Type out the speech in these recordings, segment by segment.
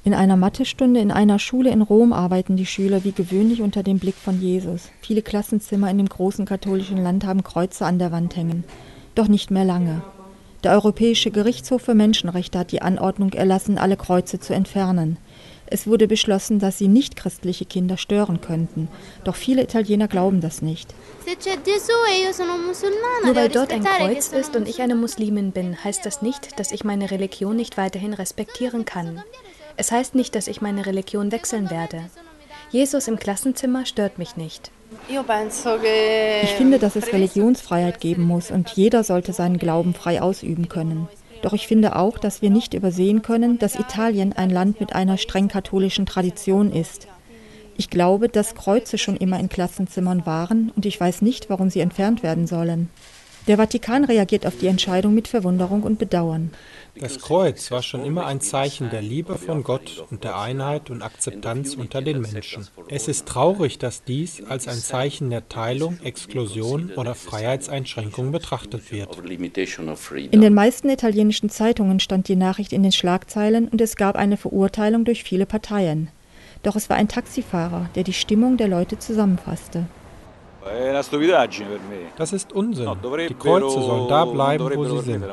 In einer Mathestunde in einer Schule in Rom arbeiten die Schüler wie gewöhnlich unter dem Blick von Jesus. Viele Klassenzimmer in dem großen katholischen Land haben Kreuze an der Wand hängen. Doch nicht mehr lange. Der Europäische Gerichtshof für Menschenrechte hat die Anordnung erlassen, alle Kreuze zu entfernen. Es wurde beschlossen, dass sie nichtchristliche Kinder stören könnten. Doch viele Italiener glauben das nicht. Nur weil dort ein Kreuz ist und ich eine Muslimin bin, heißt das nicht, dass ich meine Religion nicht weiterhin respektieren kann. Es heißt nicht, dass ich meine Religion wechseln werde. Jesus im Klassenzimmer stört mich nicht. Ich finde, dass es Religionsfreiheit geben muss und jeder sollte seinen Glauben frei ausüben können. Doch ich finde auch, dass wir nicht übersehen können, dass Italien ein Land mit einer streng katholischen Tradition ist. Ich glaube, dass Kreuze schon immer in Klassenzimmern waren und ich weiß nicht, warum sie entfernt werden sollen. Der Vatikan reagiert auf die Entscheidung mit Verwunderung und Bedauern. Das Kreuz war schon immer ein Zeichen der Liebe von Gott und der Einheit und Akzeptanz unter den Menschen. Es ist traurig, dass dies als ein Zeichen der Teilung, Exklusion oder Freiheitseinschränkung betrachtet wird. In den meisten italienischen Zeitungen stand die Nachricht in den Schlagzeilen und es gab eine Verurteilung durch viele Parteien. Doch es war ein Taxifahrer, der die Stimmung der Leute zusammenfasste. Das ist Unsinn. Die Kreuze sollen da bleiben, wo sie sind.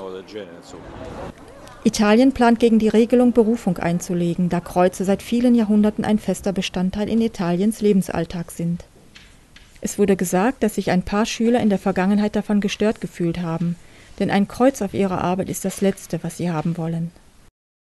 Italien plant gegen die Regelung Berufung einzulegen, da Kreuze seit vielen Jahrhunderten ein fester Bestandteil in Italiens Lebensalltag sind. Es wurde gesagt, dass sich ein paar Schüler in der Vergangenheit davon gestört gefühlt haben, denn ein Kreuz auf ihrer Arbeit ist das Letzte, was sie haben wollen.